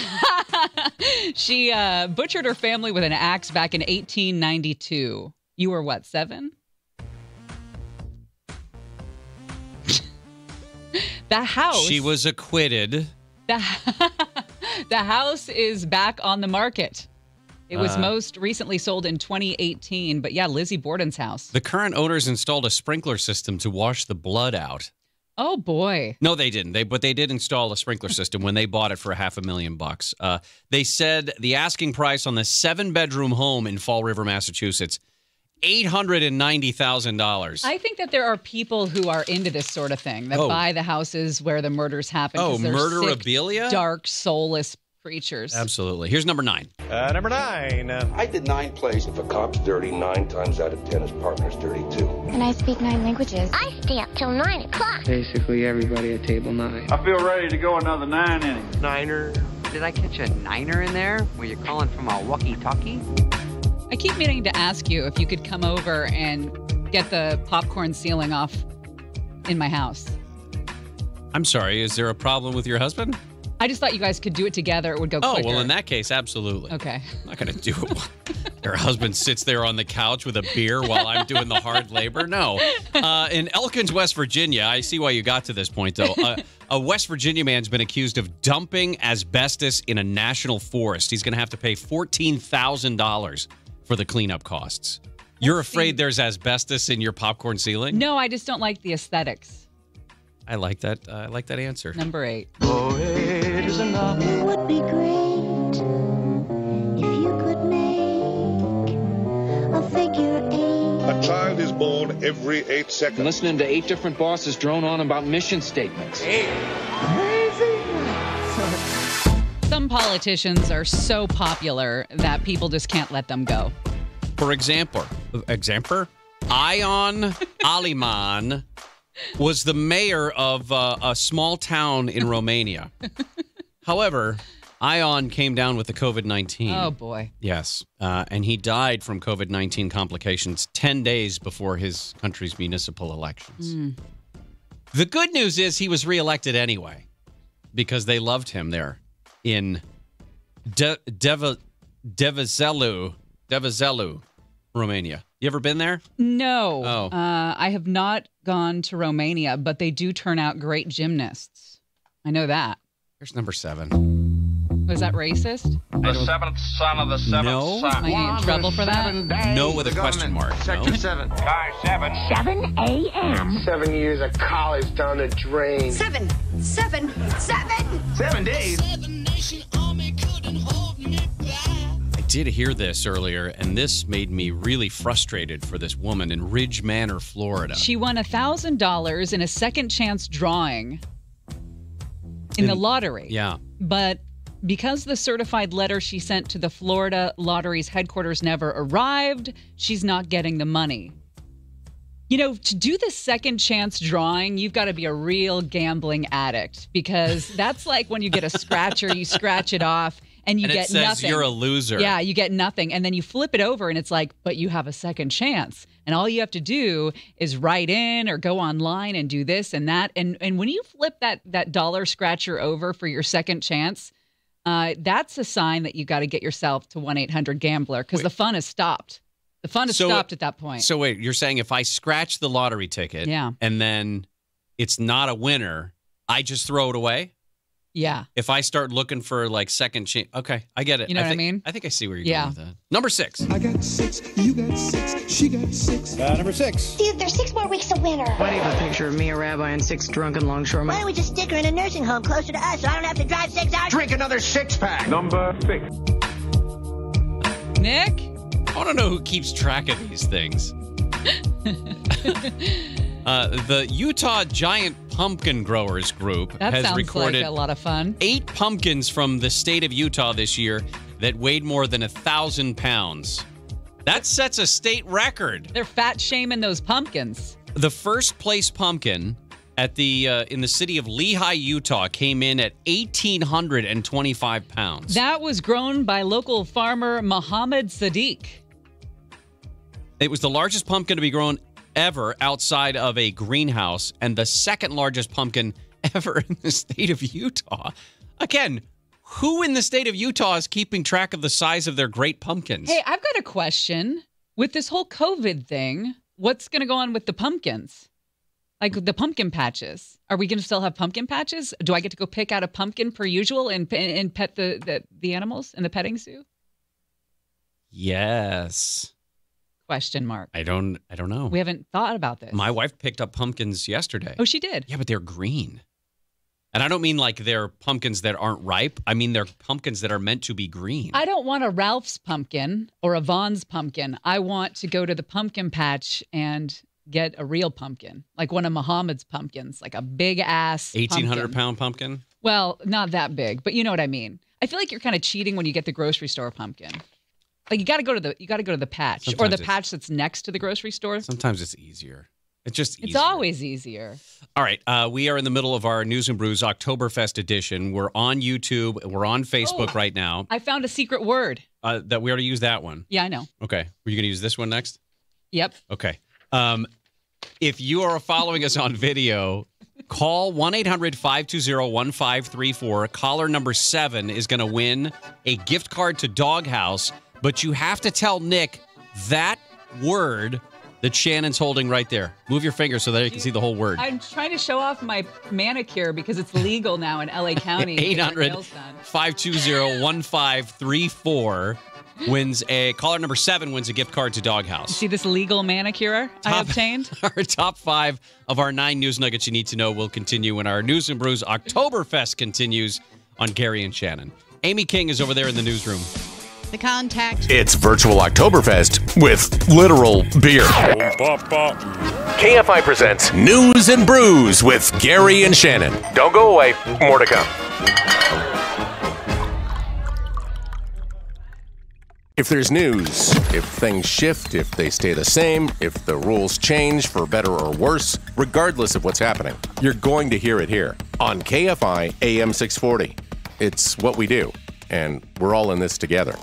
she uh, butchered her family with an axe back in eighteen ninety-two. You were what, seven? The house. She was acquitted. The, the house is back on the market. It was Uh, most recently sold in twenty eighteen, but yeah, Lizzie Borden's house. The current owners installed a sprinkler system to wash the blood out. Oh boy. No, they didn't. They but they did install a sprinkler system when they bought it for a half a million bucks. Uh, they said the asking price on the seven-bedroom home in Fall River, Massachusetts, eight hundred ninety thousand dollars. I think that there are people who are into this sort of thing that Oh. buy the houses where the murders happen. 'cause Oh, they're murderabilia? sick, dark, soulless creatures. Absolutely. Here's number nine. Uh, number nine. I did nine plays. If a cop's dirty, nine times out of ten, his partner's dirty too. And I speak nine languages. I stay up till nine o'clock. Basically everybody at table nine. I feel ready to go another nine innings. Niner. Did I catch a niner in there? Were you calling from a walkie-talkie? I keep meaning to ask you if you could come over and get the popcorn ceiling off in my house. I'm sorry. Is there a problem with your husband? I just thought you guys could do it together. It would go Oh, quicker. well, in that case, absolutely. Okay. I'm not going to do it while your husband sits there on the couch with a beer while I'm doing the hard labor. No. Uh, in Elkins, West Virginia, I see why you got to this point, though. Uh, a West Virginia man's been accused of dumping asbestos in a national forest. He's going to have to pay fourteen thousand dollars for the cleanup costs. You're afraid there's asbestos in your popcorn ceiling? No, I just don't like the aesthetics. I like that. Uh, I like that answer. Number eight. Oh, it is enough. It would be great if you could make a figure eight. A child is born every eight seconds. Listening to eight different bosses drone on about mission statements. Some politicians are so popular that people just can't let them go. For example, example, Ion Aliman was the mayor of uh, a small town in Romania. However, Ion came down with the COVID nineteen. Oh, boy. Yes, uh, and he died from COVID nineteen complications ten days before his country's municipal elections. Mm. The good news is he was reelected anyway because they loved him there in De- Deva- Devizelu, Devizelu, Romania. You ever been there? No. Oh. Uh, I have not gone to Romania, but they do turn out great gymnasts. I know that. Here's number seven. Was that racist? The seventh son of the seventh No. son. Am I in trouble for that? No with a question mark. Sector No. seven. Car seven. seven a.m. Seven years of college down the drain. Seven, seven, seven. Seven days. I did hear this earlier, and this made me really frustrated for this woman in Ridge Manor, Florida. She won one thousand dollars in a second chance drawing in, In- the lottery. Yeah. But because the certified letter she sent to the Florida Lottery's headquarters never arrived, she's not getting the money. You know, to do the second chance drawing, you've got to be a real gambling addict because that's like when you get a scratcher, you scratch it off and you And it get says nothing. you're a loser. Yeah, you get nothing. And then you flip it over and it's like, but you have a second chance. And all you have to do is write in or go online and do this and that. And and when you flip that that dollar scratcher over for your second chance, uh, that's a sign that you got to get yourself to one eight hundred gambler because the fun has stopped. The fun has So- stopped at that point. So wait, you're saying if I scratch the lottery ticket Yeah. and then it's not a winner, I just throw it away? Yeah. If I start looking for like second chance, okay, I get it. You know what I think, mean? I think I see where you're Yeah. going with that. Number six. I got six, you got six, she got six. Uh, number six. Dude, there's six more weeks to winter. Why do you have a picture of me, a rabbi, and six drunken longshoremen? Why don't we just stick her in a nursing home closer to us so I don't have to drive six hours? Drink another six pack. Number six. Nick? I want to know who keeps track of these things. uh, the Utah Giant Pumpkin Growers Group That has sounds recorded like a lot of fun. eight pumpkins from the state of Utah this year that weighed more than a thousand pounds. That sets a state record. They're fat shaming those pumpkins. The first place pumpkin at the uh, in the city of Lehi, Utah, came in at eighteen hundred twenty-five pounds. That was grown by local farmer Mohammed Sadiq. It was the largest pumpkin to be grown ever outside of a greenhouse and the second largest pumpkin ever in the state of Utah. Again, who in the state of Utah is keeping track of the size of their great pumpkins? Hey, I've got a question. With this whole COVID thing, what's going to go on with the pumpkins? Like the pumpkin patches. Are we going to still have pumpkin patches? Do I get to go pick out a pumpkin per usual and and pet the the, the animals in the petting zoo? Yes. Question mark. I don't. I don't know. We haven't thought about this. My wife picked up pumpkins yesterday. Oh, she did? Yeah, but they're green. And I don't mean like they're pumpkins that aren't ripe. I mean they're pumpkins that are meant to be green. I don't want a Ralph's pumpkin or a Vaughn's pumpkin. I want to go to the pumpkin patch and get a real pumpkin, like one of Muhammad's pumpkins, like a big ass eighteen hundred pound pumpkin? Well, not that big, but you know what I mean. I feel like you're kind of cheating when you get the grocery store pumpkin. Like you got to go to the you got to go to the patch Sometimes or the it's- patch that's next to the grocery store. Sometimes it's easier. It's just It's easier. always easier. All right. Uh, we are in the middle of our News and Brews Oktoberfest edition. We're on YouTube. We're on Facebook Oh. right now. I found a secret word. Uh, that we already used that one. Yeah, I know. Okay. Were you going to use this one next? Yep. Okay. Um, if you are following us on video, call one eight hundred five two zero one five three four. Caller number seven is going to win a gift card to Doghouse, but you have to tell Nick that word that Shannon's holding right there. Move your finger so that you can see the whole word. I'm trying to show off my manicure because it's legal now in L A County. to get eight hundred nails done. five two zero one five three four wins a caller number seven wins a gift card to Doghouse. See this legal manicure I Top- obtained? Our top five of our nine news nuggets you need to know will continue when our News and Brews Oktoberfest continues on Gary and Shannon. Amy King is over there in the newsroom. The contact. It's virtual Oktoberfest with literal beer. K F I presents News and Brews with Gary and Shannon. Don't go away. More to come. If there's news, if things shift, if they stay the same, if the rules change for better or worse, regardless of what's happening, you're going to hear it here on K F I A M six forty. It's what we do, and we're all in this together.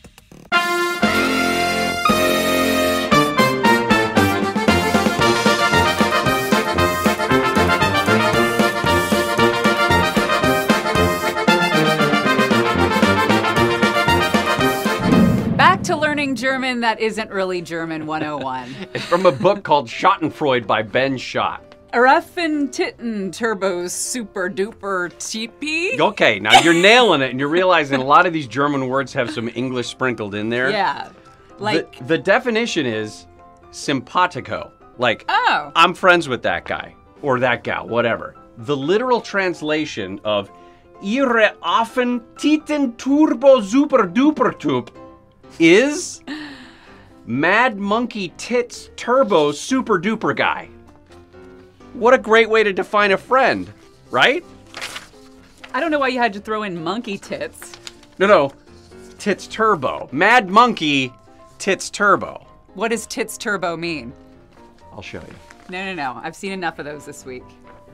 Back to learning German that isn't really German one oh one. It's from a book called Schadenfreude by Ben Schott. Raffen Titten Turbo Super Duper Tipi. Okay, now you're nailing it, and you're realizing a lot of these German words have some English sprinkled in there. Yeah. Like, the, the definition is simpatico. Like, oh. I'm friends with that guy or that gal, whatever. The literal translation of Ihre Affen Titten Turbo Super Duper Tup is Mad Monkey Tits Turbo Super Duper Guy. What a great way to define a friend, right? I don't know why you had to throw in monkey tits. No, no. Tits Turbo. Mad Monkey Tits Turbo. What does tits turbo mean? I'll show you. No, no, no. I've seen enough of those this week.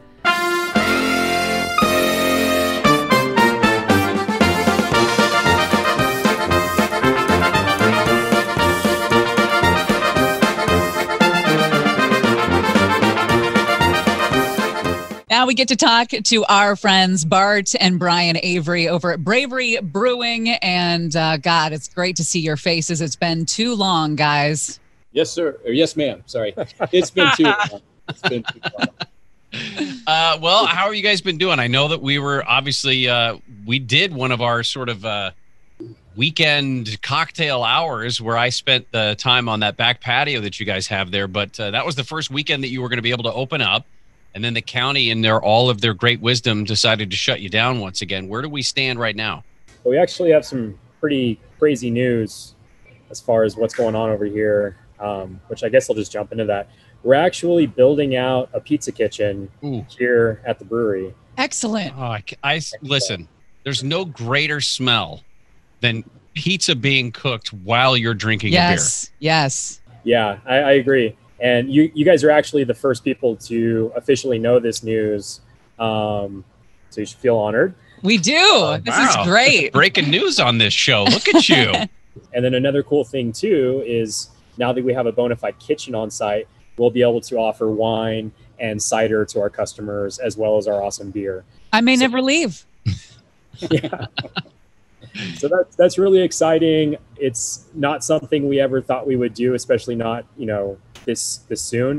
Now we get to talk to our friends Bart and Brian Avery over at Bravery Brewing. And uh, God, it's great to see your faces. It's been too long, guys. Yes, sir. Or yes, ma'am. Sorry. It's been too long. It's been too long. Uh, well, how have you guys been doing? I know that we were obviously, uh, we did one of our sort of uh, weekend cocktail hours where I spent the time on that back patio that you guys have there. But uh, that was the first weekend that you were going to be able to open up. And then the county, in their all of their great wisdom, decided to shut you down once again. Where do we stand right now? Well, we actually have some pretty crazy news as far as what's going on over here, um, which I guess I'll just jump into that. We're actually building out a pizza kitchen Ooh. here at the brewery. Excellent. Oh, I, I listen. There's no greater smell than pizza being cooked while you're drinking Yes. a beer. Yes. Yeah, I, I agree. And you, you guys are actually the first people to officially know this news. Um, so you should feel honored. We do. This Wow. is great. Breaking news on this show. Look at you. And then another cool thing too is now that we have a bona fide kitchen on site, we'll be able to offer wine and cider to our customers as well as our awesome beer. I may never leave. Yeah. So that's that's really exciting. It's not something we ever thought we would do, especially not, you know, this this soon.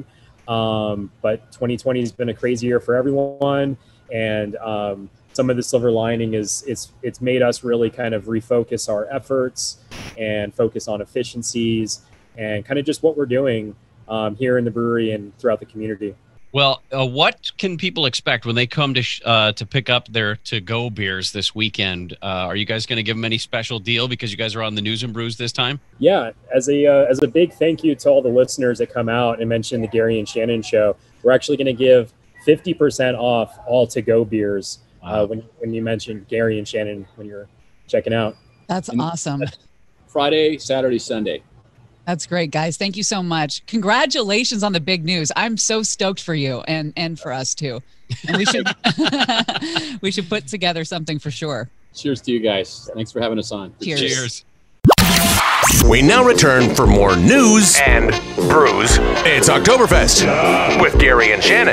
Um, but twenty twenty has been a crazy year for everyone. And um, some of the silver lining is it's, it's made us really kind of refocus our efforts and focus on efficiencies and kind of just what we're doing um, here in the brewery and throughout the community. Well, uh, what can people expect when they come to sh- uh, to pick up their to-go beers this weekend? Uh, are you guys going to give them any special deal because you guys are on the News and Brews this time? Yeah, as a uh, as a big thank you to all the listeners that come out and mention the Gary and Shannon show, we're actually going to give fifty percent off all to-go beers uh, when when you mention Gary and Shannon when you're checking out. That's and awesome. Friday, Saturday, Sunday. That's great, guys. Thank you so much. Congratulations on the big news. I'm so stoked for you and and for us too. And we should we should put together something for sure. Cheers to you guys. Thanks for having us on. Cheers. Cheers. We now return for more news and brews. It's Oktoberfest with Gary and Shannon.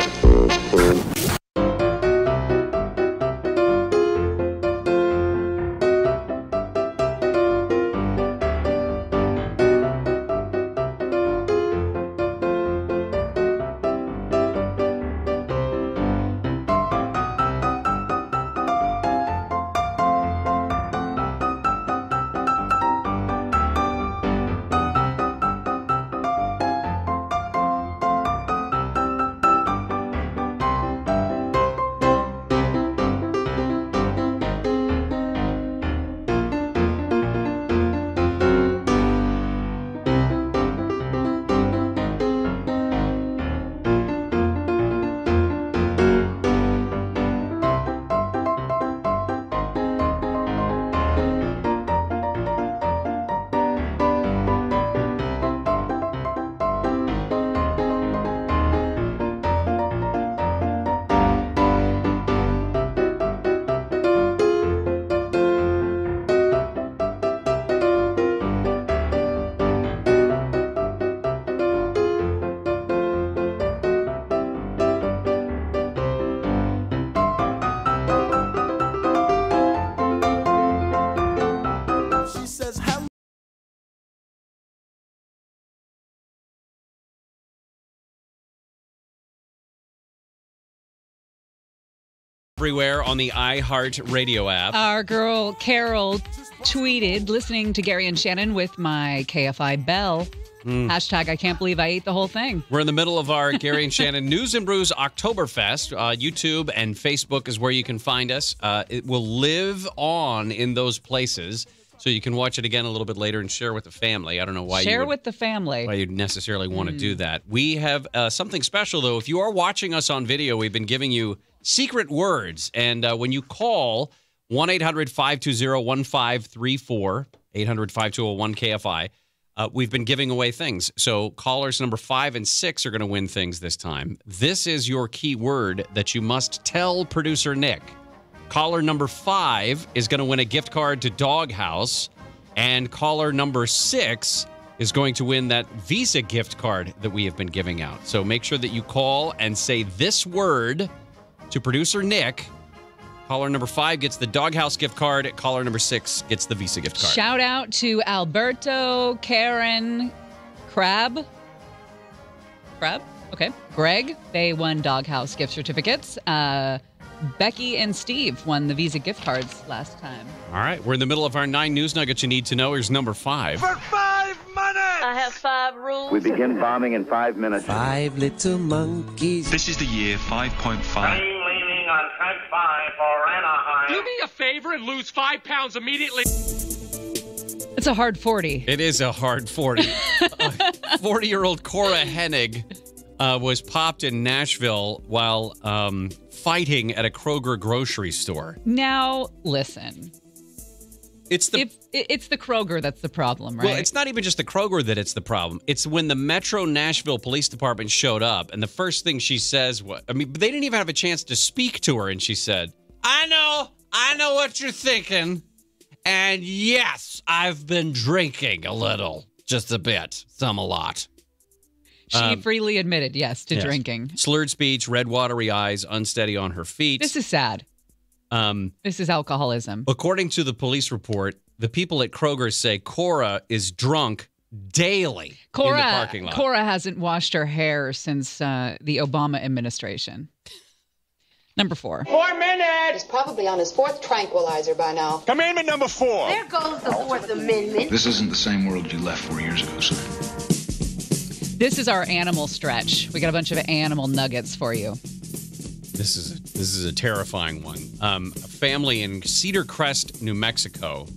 Everywhere on the iHeart Radio app. Our girl Carol tweeted, listening to Gary and Shannon with my K F I bell. Mm. Hashtag I can't believe I ate the whole thing. We're in the middle of our Gary and Shannon News and Brews Oktoberfest. Uh, YouTube and Facebook is where you can find us. Uh, it will live on in those places, so you can watch it again a little bit later and share with the family. I don't know why share you would, with the family. Why you'd necessarily want mm. to do that. We have uh, something special, though. If you are watching us on video, we've been giving you secret words. And uh, when you call one eight hundred five two zero one five three four, eight hundred five two zero one K F I, uh, we've been giving away things. So callers number five and six are going to win things this time. This is your key word that you must tell producer Nick. Caller number five is going to win a gift card to Doghouse. And caller number six is going to win that Visa gift card that we have been giving out. So make sure that you call and say this word to producer Nick. Caller number five gets the Doghouse gift card. Caller number six gets the Visa gift card. Shout out to Alberto, Karen, Crab. Crab? Okay. Greg, they won Doghouse gift certificates. Uh, Becky and Steve won the Visa gift cards last time. All right. We're in the middle of our nine news nuggets you need to know. Here's number five. For five minutes! I have five rules. We begin bombing in five minutes. Five little monkeys. This is the year five point five. I'm leaning on track five for Anaheim. Do me a favor and lose five pounds immediately. It's a hard forty. It is a hard forty. forty-year-old Cora Hennig uh, was popped in Nashville while um, fighting at a Kroger grocery store. Now, listen. It's the if, it's the Kroger that's the problem, right? Well, it's not even just the Kroger that it's the problem. It's when the Metro Nashville Police Department showed up, and the first thing she says was, I mean, they didn't even have a chance to speak to her, and she said, I know, I know what you're thinking, and yes, I've been drinking a little, just a bit, some a lot. She um, freely admitted, yes, to yes. drinking. Slurred speech, red watery eyes, unsteady on her feet. This is sad. Um, this is alcoholism. According to the police report, the people at Kroger say Cora is drunk, daily Cora, in the parking lot. Cora hasn't washed her hair since uh, the Obama administration. Number four. Four minutes! He's probably on his fourth tranquilizer by now. Commandment number four. There goes the Fourth Amendment. This isn't the same world you left four years ago, son. This is our animal stretch. We got a bunch of animal nuggets for you. This is a, this is a terrifying one. Um, a family in Cedar Crest, New Mexico.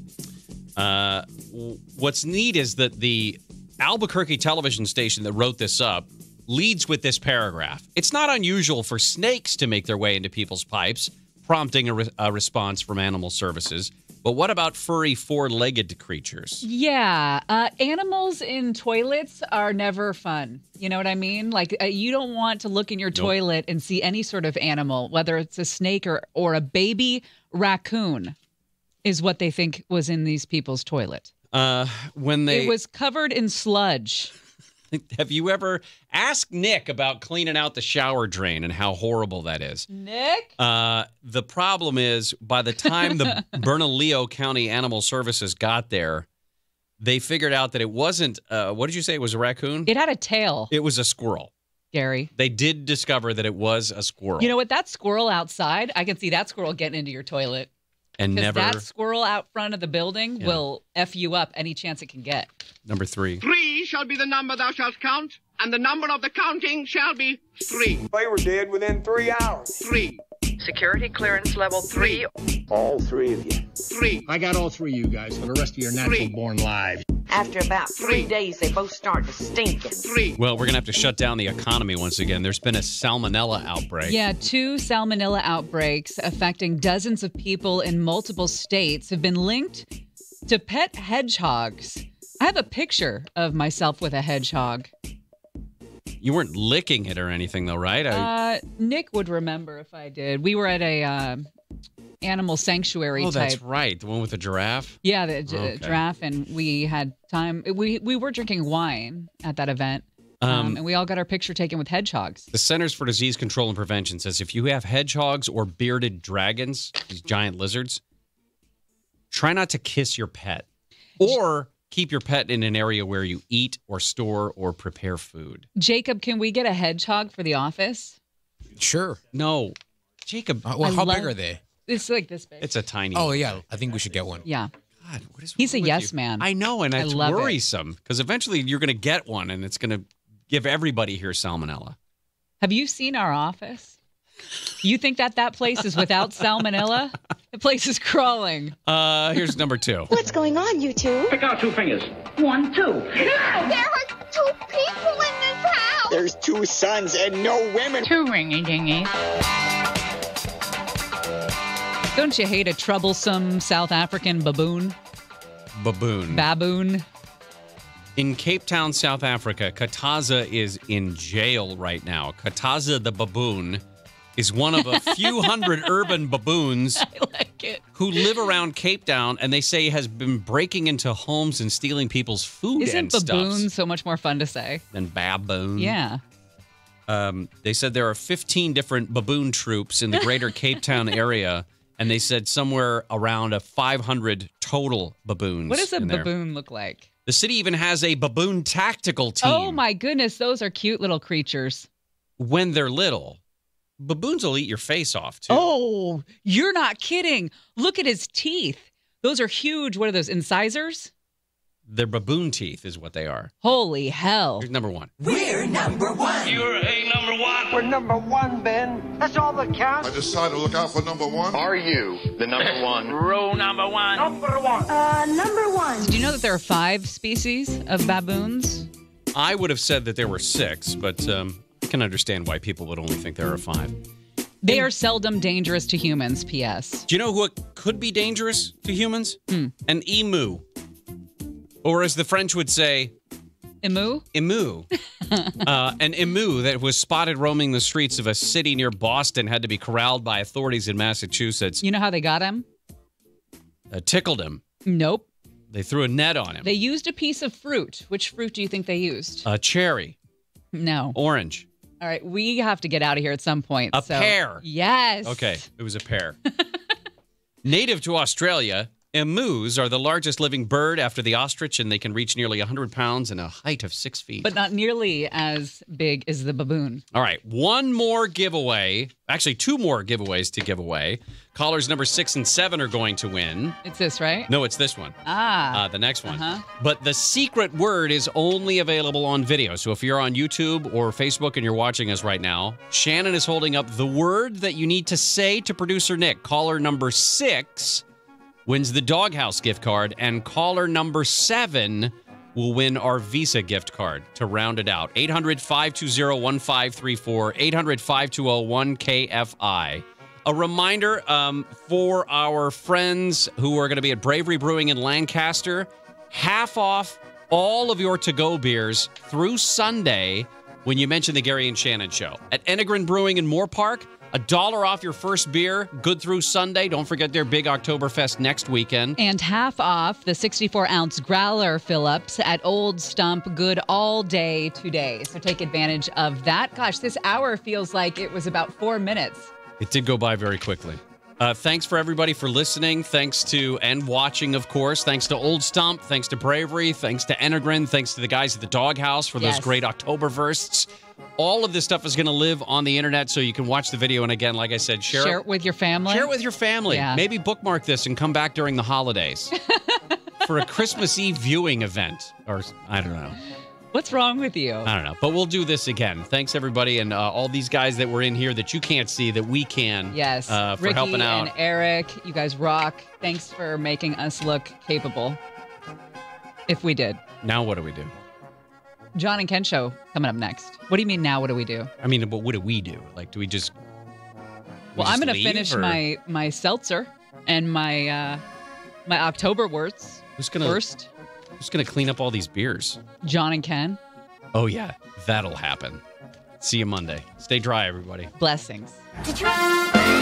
Uh, w- what's neat is that the Albuquerque television station that wrote this up leads with this paragraph. It's not unusual for snakes to make their way into people's pipes, prompting a, re- a response from animal services. But what about furry four-legged creatures? Yeah, uh, animals in toilets are never fun. You know what I mean? Like, uh, you don't want to look in your Nope. toilet and see any sort of animal, whether it's a snake or, or a baby raccoon, is what they think was in these people's toilet. Uh, when they It was covered in sludge. Have you ever asked Nick about cleaning out the shower drain and how horrible that is? Nick? Uh, the problem is, by the time the Bernalillo County Animal Services got there, they figured out that it wasn't, uh, what did you say? It was a raccoon? It had a tail, It was a squirrel. Gary. They did discover that it was a squirrel. You know what? That squirrel outside, I can see that squirrel getting into your toilet. and Because never, that squirrel out front of the building Yeah. will F you up any chance it can get. number three. Three shall be the number thou shalt count, and the number of the counting shall be three. They were dead within three hours. Three. Security clearance level three. All three of you. Three. I got all three of you guys for the rest of your Three. natural-born lives. After about three days, they both start to stink. Three. Well, we're going to have to shut down the economy once again. There's been a salmonella outbreak. Yeah, two salmonella outbreaks affecting dozens of people in multiple states have been linked to pet hedgehogs. I have a picture of myself with a hedgehog. You weren't licking it or anything, though, right? I, Uh, Nick would remember if I did. We were at a uh, animal sanctuary oh, type. that's right. The one with the giraffe? Yeah, the gi- Okay. giraffe, and we had time. We we were drinking wine at that event, um, Um, and we all got our picture taken with hedgehogs. The Centers for Disease Control and Prevention says if you have hedgehogs or bearded dragons, these giant lizards, try not to kiss your pet or keep your pet in an area where you eat or store or prepare food. Jacob, can we get a hedgehog for the office? Sure. No. Jacob. Uh, well, I how love- big are they? It's like this big. It's a tiny Oh, one. yeah. I think we should get one. Yeah. God, what is He's a wrong with yes you? man. I know, and I that's love it. worrisome because eventually you're going to get one and it's going to give everybody here salmonella. Have you seen our office? You think that that place is without salmonella? The place is crawling. Uh, here's number two. What's going on, you two? Pick out two fingers. One, two. There are two people in this house. There's two sons and no women. Two ringy dingies. Don't you hate a troublesome South African baboon? Baboon. Baboon. In Cape Town, South Africa, Kataza is in jail right now. Kataza the baboon is one of a few hundred urban baboons I like it. who live around Cape Town, and they say has been breaking into homes and stealing people's food Isn't and baboon stuff. so much more fun to say? Than baboon. Yeah. Um, they said there are fifteen different baboon troops in the greater Cape Town area, and they said somewhere around a five hundred total baboons. What does a in there. baboon look like? The city even has a baboon tactical team. Oh my goodness, those are cute little creatures. When they're little, baboons will eat your face off, too. Oh, you're not kidding. Look at his teeth. Those are huge. What are those, incisors? They're baboon teeth is what they are. Holy hell. Here's number one. We're number one. You're a number one. We're number one, Ben. That's all that counts. I decided to look out for number one. Are you the number one? Rule number one. Number one. Uh, number one. Do you know that there are five species of baboons? I would have said that there were six, but um, I can understand why people would only think there are five. They are seldom dangerous to humans, P S. Do you know who could be dangerous to humans? Hmm. An emu. Or as the French would say, Emu? emu. uh, an emu that was spotted roaming the streets of a city near Boston had to be corralled by authorities in Massachusetts. You know how they got him? Uh, tickled him. Nope. They threw a net on him. They used a piece of fruit. Which fruit do you think they used? A cherry. No. Orange. All right, we have to get out of here at some point. A so- pear. Yes. Okay, it was a pear. Native to Australia, Emus are the largest living bird after the ostrich, and they can reach nearly one hundred pounds and a height of six feet. But not nearly as big as the baboon. All right, one more giveaway. Actually, two more giveaways to give away. Callers number six and seven are going to win. It's this, right? No, it's this one. Ah. Uh, the next one. Uh-huh. But the secret word is only available on video. So if you're on YouTube or Facebook and you're watching us right now, Shannon is holding up the word that you need to say to producer Nick. Caller number six wins the Doghouse gift card, and caller number seven will win our Visa gift card to round it out. eight hundred, five two zero, one five three four, eight hundred, five two zero, one K F I. A reminder um, for our friends who are going to be at Bravery Brewing in Lancaster, half off all of your to-go beers through Sunday when you mention the Gary and Shannon Show. At Enegren Brewing in Moore Park, a dollar off your first beer, good through Sunday. Don't forget their big Oktoberfest next weekend. And half off the sixty-four ounce growler fill-ups at Old Stump, good all day today. So take advantage of that. Gosh, this hour feels like it was about four minutes. It did go by very quickly. Uh, thanks for everybody for listening. Thanks to, and watching, of course. Thanks to Old Stump. Thanks to Bravery. Thanks to Enegren. Thanks to the guys at the Doghouse for those Yes. great Oktoberversts. All of this stuff is going to live on the internet, so you can watch the video. And again, like I said, share, Share it with your family. Share it with your family. Yeah. Maybe bookmark this and come back during the holidays for a Christmas Eve viewing event. Or, I don't know. What's wrong with you? I don't know. But we'll do this again. Thanks, everybody. And uh, all these guys that were in here that you can't see, that we can. Yes. Uh, for Ricky helping out. and Eric, you guys rock. Thanks for making us look capable. If we did. Now what do we do? John and Ken show coming up next. What do you mean now what do we do? I mean, but what do we do? Like, do we just we Well, just I'm going to leave, finish or- my my seltzer and my uh, my October words Who's gonna, first. Who's going to clean up all these beers? John and Ken. Oh, yeah. That'll happen. See you Monday. Stay dry, everybody. Blessings. Did you?